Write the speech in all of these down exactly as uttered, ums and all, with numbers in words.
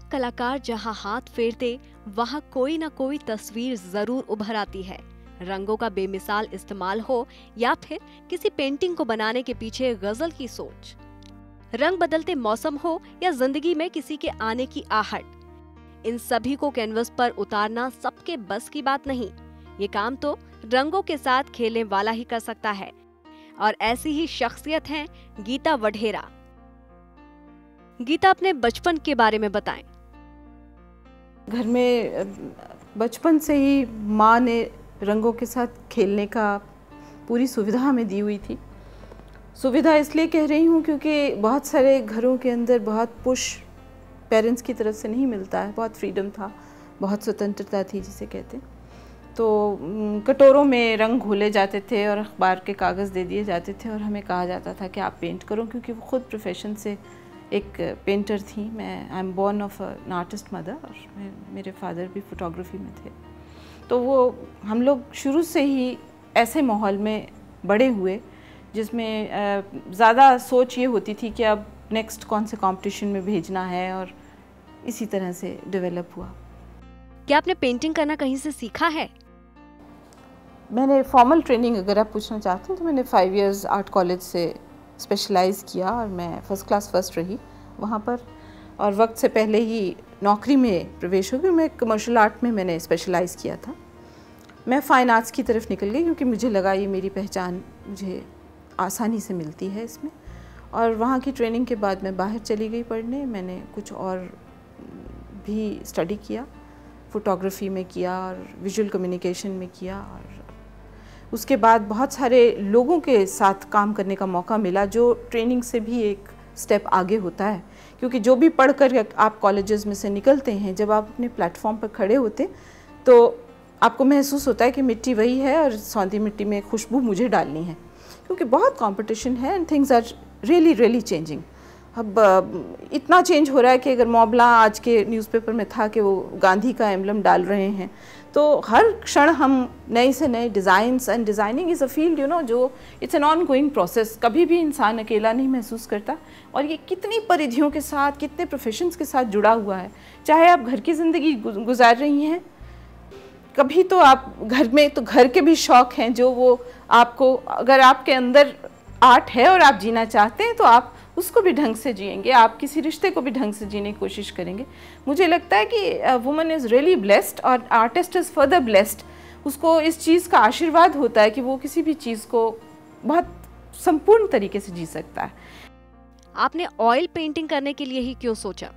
कलाकार जहाँ हाथ फेरते वहाँ कोई ना कोई तस्वीर जरूर उभर आती है। रंगों का बेमिसाल इस्तेमाल हो या फिर किसी पेंटिंग को बनाने के पीछे गजल की सोच, रंग बदलते मौसम हो या जिंदगी में किसी के आने की आहट, इन सभी को कैनवस पर उतारना सबके बस की बात नहीं। ये काम तो रंगों के साथ खेलने वाला ही कर सकता है। और ऐसी ही शख्सियत हैं गीता वढेरा। गीता, अपने बचपन के बारे में बताएं। घर में बचपन से ही माँ ने रंगों के साथ खेलने का पूरी सुविधा हमें दी हुई थी। सुविधा इसलिए कह रही हूँ क्योंकि बहुत सारे घरों के अंदर बहुत पुश पेरेंट्स की तरफ से नहीं मिलता है। बहुत फ्रीडम था, बहुत स्वतंत्रता थी जिसे कहते हैं। तो कटोरों में रंग घोले जाते थे और अखबार के कागज़ दे दिए जाते थे और हमें कहा जाता था कि आप पेंट करो, क्योंकि वो खुद प्रोफेशन से एक पेंटर थी। मैं I am born of an artist mother और मेरे फादर भी फोटोग्राफी में थे। तो वो हम लोग शुरू से ही ऐसे माहौल में बड़े हुए जिसमें ज़्यादा सोच ये होती थी कि अब नेक्स्ट कौन से कंपटीशन में भेजना है, और इसी तरह से डेवलप हुआ। क्या आपने पेंटिंग करना कहीं से सीखा है? मैंने फॉर्मल ट्रेनिंग अगर आप पूछना चाहते हैं तो मैंने फाइव इयर्स आर्ट कॉलेज से स्पेशलाइज़ किया और मैं फ़र्स्ट क्लास फर्स्ट रही वहाँ पर। और वक्त से पहले ही नौकरी में प्रवेश हो गई। मैं कमर्शियल आर्ट में मैंने स्पेशलाइज़ किया था। मैं फ़ाइन आर्ट्स की तरफ निकल गई क्योंकि मुझे लगा ये मेरी पहचान मुझे आसानी से मिलती है इसमें। और वहाँ की ट्रेनिंग के बाद मैं बाहर चली गई पढ़ने। मैंने कुछ और भी स्टडी किया, फ़ोटोग्राफी में किया और विजुअल कम्युनिकेशन में किया। और उसके बाद बहुत सारे लोगों के साथ काम करने का मौका मिला, जो ट्रेनिंग से भी एक स्टेप आगे होता है। क्योंकि जो भी पढ़ कर आप कॉलेजेस में से निकलते हैं, जब आप अपने प्लेटफॉर्म पर खड़े होते तो आपको महसूस होता है कि मिट्टी वही है और सौंधी मिट्टी में खुशबू मुझे डालनी है, क्योंकि बहुत कंपटीशन है and things are really really changing. अब इतना चेंज हो रहा है कि अगर मॉबला आज के न्यूज़पेपर में था कि वो गांधी का एम्बलम डाल रहे हैं, तो हर क्षण हम नए से नए designs, and designing is a field you know जो it's an ongoing process. कभी भी इंसान अकेला नहीं महसूस करता, और ये कितनी परिधियों के साथ, कितने प्रोफेशंस के साथ जुड़ा हुआ है। चाहे आप घर की ज़िंदगी गुजार रही हैं, कभी तो आप घर में तो घर के भी शौक़ हैं जो वो आपको, अगर आपके अंदर आर्ट है और आप जीना चाहते हैं तो आप उसको भी ढंग से जिएंगे, आप किसी रिश्ते को भी ढंग से जीने की कोशिश करेंगे। मुझे लगता है कि वुमन इज़ रियली ब्लेस्ड और आर्टिस्ट इज़ फर्दर ब्लेस्ड। उसको इस चीज़ का आशीर्वाद होता है कि वो किसी भी चीज़ को बहुत संपूर्ण तरीके से जी सकता है। आपने ऑयल पेंटिंग करने के लिए ही क्यों सोचा?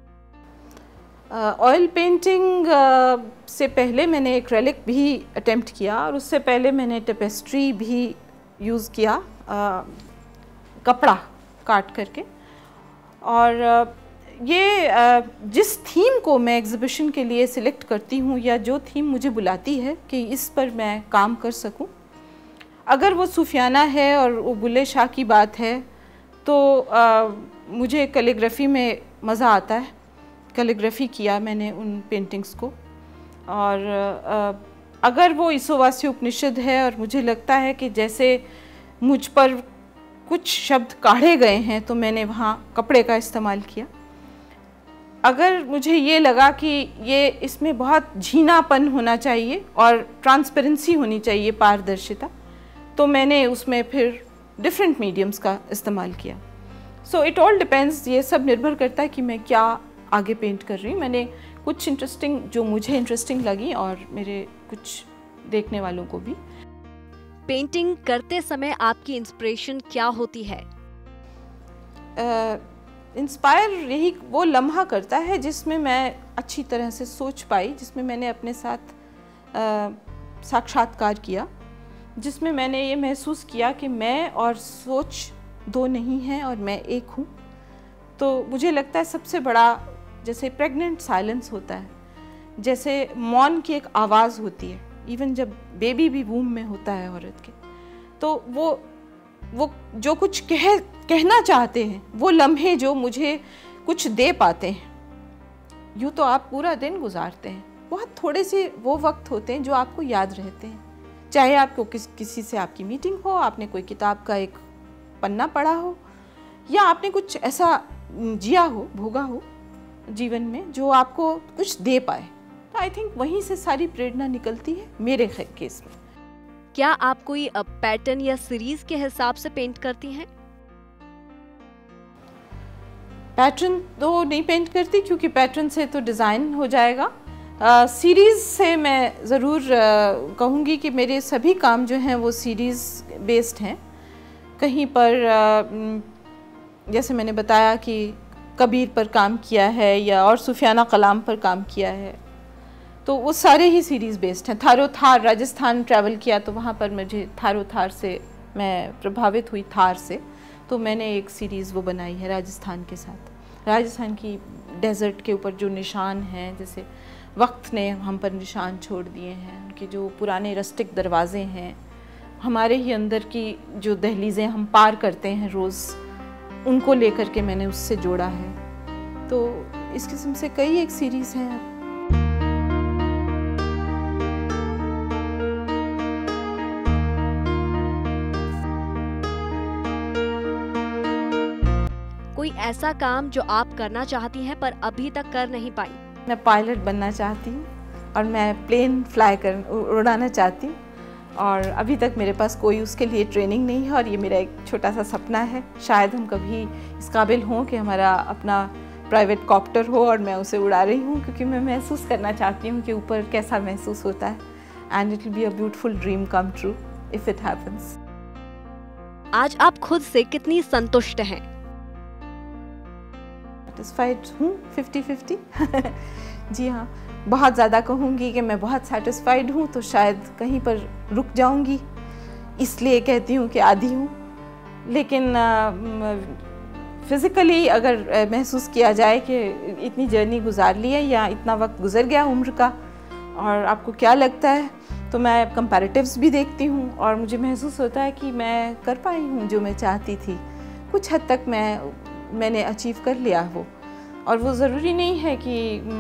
ऑयल uh, पेंटिंग uh, से पहले मैंने एक्रेलिक भी अटेम्प्ट किया, और उससे पहले मैंने टेपेस्ट्री भी यूज़ किया, uh, कपड़ा काट करके। और ये जिस थीम को मैं एग्ज़िबिशन के लिए सिलेक्ट करती हूँ, या जो थीम मुझे बुलाती है कि इस पर मैं काम कर सकूँ, अगर वो सूफियाना है और वो बुल्ले शाह की बात है, तो आ, मुझे कैलीग्राफी में मज़ा आता है। कैलीग्राफी किया मैंने उन पेंटिंग्स को। और आ, अगर वो ईसोवासी उपनिषद है और मुझे लगता है कि जैसे मुझ पर कुछ शब्द काढ़े गए हैं, तो मैंने वहाँ कपड़े का इस्तेमाल किया। अगर मुझे ये लगा कि ये इसमें बहुत झीनापन होना चाहिए और ट्रांसपेरेंसी होनी चाहिए, पारदर्शिता, तो मैंने उसमें फिर डिफरेंट मीडियम्स का इस्तेमाल किया। सो इट ऑल डिपेंड्स, ये सब निर्भर करता है कि मैं क्या आगे पेंट कर रही हूँ। मैंने कुछ इंटरेस्टिंग, जो मुझे इंटरेस्टिंग लगी और मेरे कुछ देखने वालों को भी। पेंटिंग करते समय आपकी इंस्पिरेशन क्या होती है? इंस्पायर uh, यही वो लम्हा करता है जिसमें मैं अच्छी तरह से सोच पाई, जिसमें मैंने अपने साथ uh, साक्षात्कार किया, जिसमें मैंने ये महसूस किया कि मैं और सोच दो नहीं हैं और मैं एक हूँ। तो मुझे लगता है सबसे बड़ा, जैसे प्रेग्नेंट साइलेंस होता है, जैसे मौन की एक आवाज़ होती है, इवन जब बेबी भी वूम में होता है औरत के, तो वो वो जो कुछ कह कहना चाहते हैं, वो लम्हे जो मुझे कुछ दे पाते हैं। यूँ तो आप पूरा दिन गुजारते हैं, बहुत थोड़े से वो वक्त होते हैं जो आपको याद रहते हैं। चाहे आपको किस किसी से आपकी मीटिंग हो, आपने कोई किताब का एक पन्ना पढ़ा हो, या आपने कुछ ऐसा जिया हो, भोगा हो, जीवन में जो आपको कुछ दे पाए। तो आई थिंक वहीं से सारी प्रेरणा निकलती है मेरे केस में। क्या आप कोई पैटर्न या सीरीज के हिसाब से पेंट करती हैं? पैटर्न तो नहीं पेंट करती क्योंकि पैटर्न से तो डिज़ाइन हो जाएगा। सीरीज़ uh, से मैं ज़रूर uh, कहूँगी कि मेरे सभी काम जो हैं वो सीरीज़ बेस्ड हैं। कहीं पर uh, जैसे मैंने बताया कि कबीर पर काम किया है या और सुफियाना कलाम पर काम किया है, तो वो सारे ही सीरीज़ बेस्ड हैं। थारो थार राजस्थान ट्रैवल किया तो वहाँ पर मुझे थारो थार से मैं प्रभावित हुई, थार से, तो मैंने एक सीरीज़ वो बनाई है राजस्थान के साथ। राजस्थान की डेज़र्ट के ऊपर जो निशान हैं, जैसे वक्त ने हम पर निशान छोड़ दिए हैं, उनके जो पुराने रस्टिक दरवाज़े हैं, हमारे ही अंदर की जो दहलीज़ें हम पार करते हैं रोज़, उनको लेकर के मैंने उससे जोड़ा है। तो इस किस्म से कई एक सीरीज़ हैं। कोई ऐसा काम जो आप करना चाहती हैं पर अभी तक कर नहीं पाई? मैं पायलट बनना चाहती हूँ और मैं प्लेन फ्लाई कर उड़ाना चाहती हूँ, और अभी तक मेरे पास कोई उसके लिए ट्रेनिंग नहीं है, और ये मेरा एक छोटा सा सपना है। शायद हम कभी इस काबिल हों कि हमारा अपना प्राइवेट कॉप्टर हो और मैं उसे उड़ा रही हूँ, क्योंकि मैं महसूस करना चाहती हूँ कि ऊपर कैसा महसूस होता है। And it will be a beautiful dream come true if it happens. आज आप खुद से कितनी संतुष्ट हैं? सेटिस्फाइड हूँ फिफ्टी फिफ्टी। जी हाँ, बहुत ज़्यादा कहूँगी कि मैं बहुत सेटिस्फाइड हूँ तो शायद कहीं पर रुक जाऊँगी, इसलिए कहती हूँ कि आधी हूँ। लेकिन फ़िज़िकली अगर uh, महसूस किया जाए कि इतनी जर्नी गुजार ली है या इतना वक्त गुजर गया उम्र का, और आपको क्या लगता है, तो मैं कंपैरेटिव्स भी देखती हूँ और मुझे महसूस होता है कि मैं कर पाई हूँ जो मैं चाहती थी। कुछ हद तक मैं मैंने अचीव कर लिया वो, और वो ज़रूरी नहीं है कि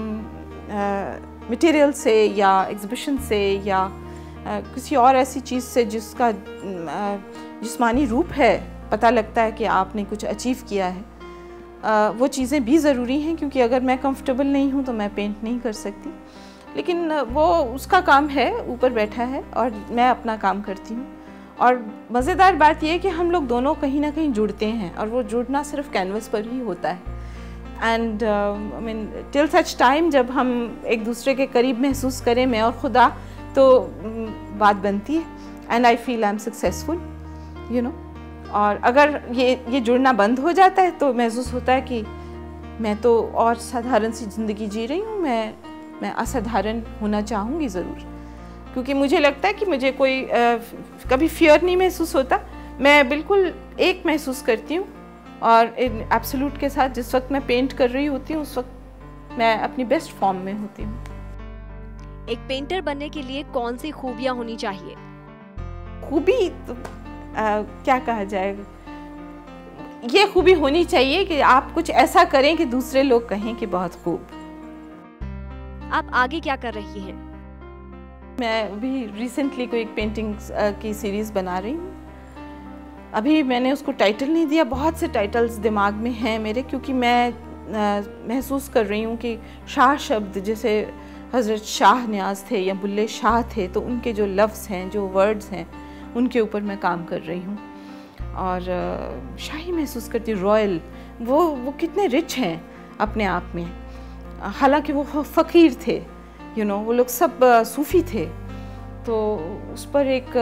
मटेरियल से या एग्ज़िबिशन से या आ, किसी और ऐसी चीज़ से जिसका जिस्मानी रूप है पता लगता है कि आपने कुछ अचीव किया है। आ, वो चीज़ें भी ज़रूरी हैं, क्योंकि अगर मैं कंफर्टेबल नहीं हूँ तो मैं पेंट नहीं कर सकती। लेकिन वो उसका काम है, ऊपर बैठा है और मैं अपना काम करती हूँ। और मज़ेदार बात यह है कि हम लोग दोनों कहीं ना कहीं जुड़ते हैं, और वो जुड़ना सिर्फ कैनवस पर ही होता है। And I mean till such time जब हम एक दूसरे के करीब महसूस करें, मैं और खुदा, तो um, बात बनती है। And I feel I am successful, you know. और अगर ये ये जुड़ना बंद हो जाता है तो महसूस होता है कि मैं तो और साधारण सी ज़िंदगी जी रही हूँ, मैं मैं असाधारण होना चाहूँगी ज़रूर, क्योंकि मुझे लगता है कि मुझे कोई आ, कभी फियर नहीं महसूस होता। मैं बिल्कुल एक महसूस करती हूँ, और इन एब्सोल्यूट के साथ जिस वक्त मैं पेंट कर रही होती हूँ उस वक्त मैं अपनी बेस्ट फॉर्म में होती हूँ। एक पेंटर बनने के लिए कौन सी खूबियाँ होनी चाहिए? खूबी तो आ, क्या कहा जाएगा, ये खूबी होनी चाहिए कि आप कुछ ऐसा करें कि दूसरे लोग कहें कि बहुत खूब। आप आगे क्या कर रही हैं? मैं अभी रिसेंटली कोई एक पेंटिंग की सीरीज़ बना रही हूँ। अभी मैंने उसको टाइटल नहीं दिया, बहुत से टाइटल्स दिमाग में हैं मेरे, क्योंकि मैं आ, महसूस कर रही हूँ कि शाह शब्द, जैसे हज़रत शाह न्याज़ थे या बुल्ले शाह थे, तो उनके जो लफ्ज़ हैं, जो वर्ड्स हैं, उनके ऊपर मैं काम कर रही हूँ। और आ, शाही महसूस करती हूँ, रॉयल, वो वो कितने रिच हैं अपने आप में। हालांकि वो फ़कीर थे, यू नो, वो लोग सब सूफ़ी थे। तो उस पर एक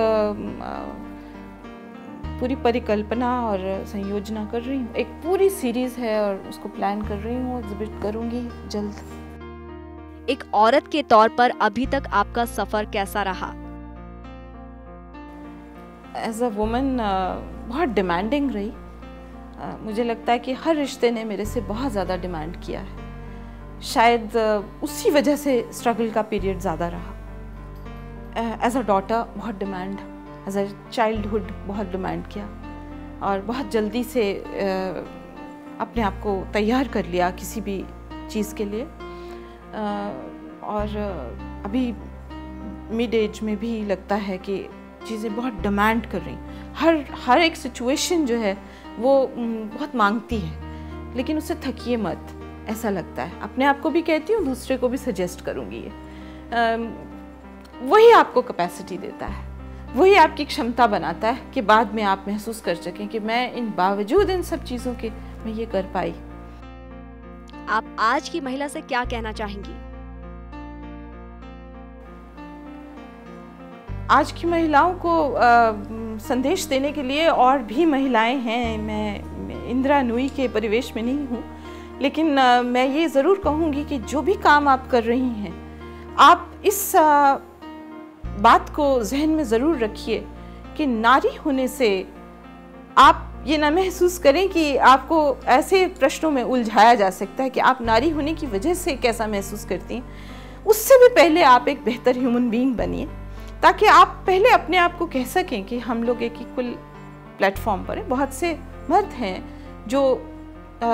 पूरी परिकल्पना और संयोजना कर रही हूँ। एक पूरी सीरीज़ है और उसको प्लान कर रही हूँ, एग्जिबिट करूँगी जल्द। एक औरत के तौर पर अभी तक आपका सफ़र कैसा रहा? एज अ वुमन बहुत डिमांडिंग रही। uh, मुझे लगता है कि हर रिश्ते ने मेरे से बहुत ज़्यादा डिमांड किया है। शायद uh, उसी वजह से स्ट्रगल का पीरियड ज़्यादा रहा। एज अ डॉटर बहुत डिमांड, एज अ चाइल्डहुड बहुत डिमांड किया, और बहुत जल्दी से uh, अपने आप को तैयार कर लिया किसी भी चीज़ के लिए। uh, और uh, अभी मिड एज में भी लगता है कि चीज़ें बहुत डिमांड कर रही, हर हर एक सिचुएशन जो है वो बहुत मांगती है, लेकिन उससे थकिए मत। ऐसा लगता है। अपने आप को भी कहती हूँ, दूसरे को भी सजेस्ट करूँगी ये। आ, वही आपको कैपेसिटी देता है, वही आपकी क्षमता बनाता है कि बाद में आप महसूस कर सकें कि मैं इन बावजूद इन सब चीज़ों के मैं ये कर पाई। आप आज की महिला से क्या कहना चाहेंगी? आज की महिलाओं को आ, संदेश देने के लिए और भी महिलाएं हैं। मैं, मैं इंदिरा नूई के परिवेश में नहीं हूँ, लेकिन आ, मैं ये ज़रूर कहूँगी कि जो भी काम आप कर रही हैं, आप इस आ, बात को जहन में ज़रूर रखिए कि नारी होने से आप ये ना महसूस करें कि आपको ऐसे प्रश्नों में उलझाया जा सकता है कि आप नारी होने की वजह से कैसा महसूस करती हैं। उससे भी पहले आप एक बेहतर ह्यूमन बीइंग बनिए, ताकि आप पहले अपने आप को कह सकें कि हम लोग एक इक्वल प्लेटफॉर्म पर हैं। बहुत से मर्द हैं जो आ,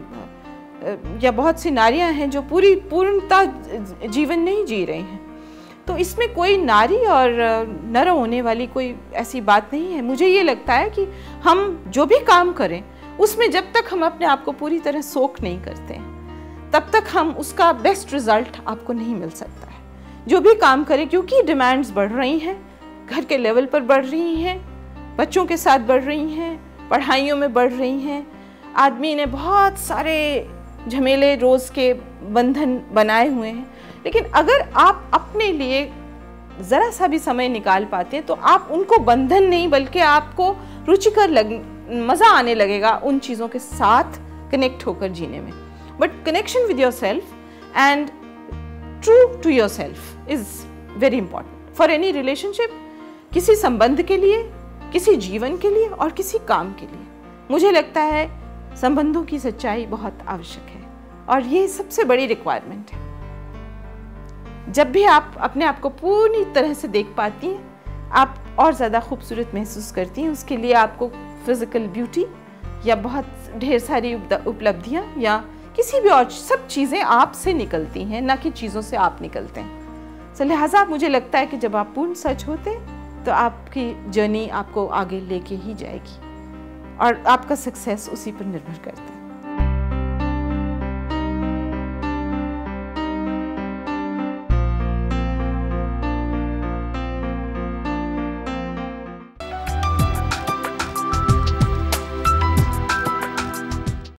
या बहुत सी नारियां हैं जो पूरी पूर्णता जीवन नहीं जी रही हैं। तो इसमें कोई नारी और नर होने वाली कोई ऐसी बात नहीं है। मुझे ये लगता है कि हम जो भी काम करें उसमें जब तक हम अपने आप को पूरी तरह सोख नहीं करते हैं, तब तक हम उसका बेस्ट रिजल्ट आपको नहीं मिल सकता है। जो भी काम करें, क्योंकि डिमांड्स बढ़ रही हैं, घर के लेवल पर बढ़ रही हैं, बच्चों के साथ बढ़ रही हैं, पढ़ाइयों में बढ़ रही हैं, आदमी ने बहुत सारे झमेले रोज़ के बंधन बनाए हुए हैं। लेकिन अगर आप अपने लिए ज़रा सा भी समय निकाल पाते हैं तो आप उनको बंधन नहीं, बल्कि आपको रुचिकर लग मज़ा आने लगेगा उन चीज़ों के साथ कनेक्ट होकर जीने में। But connection with yourself and true to yourself is very important for any relationship, किसी संबंध के लिए, किसी जीवन के लिए और किसी काम के लिए। मुझे लगता है संबंधों की सच्चाई बहुत आवश्यक है और ये सबसे बड़ी रिक्वायरमेंट है। जब भी आप अपने आप को पूरी तरह से देख पाती हैं, आप और ज़्यादा खूबसूरत महसूस करती हैं। उसके लिए आपको फिज़िकल ब्यूटी या बहुत ढेर सारी उपलब्धियाँ या किसी भी और सब चीज़ें आपसे निकलती हैं, ना कि चीज़ों से आप निकलते हैं। तो लिहाजा मुझे लगता है कि जब आप पूर्ण सच होते हैं तो आपकी जर्नी आपको आगे लेके ही जाएगी और आपका सक्सेस उसी पर निर्भर करता है।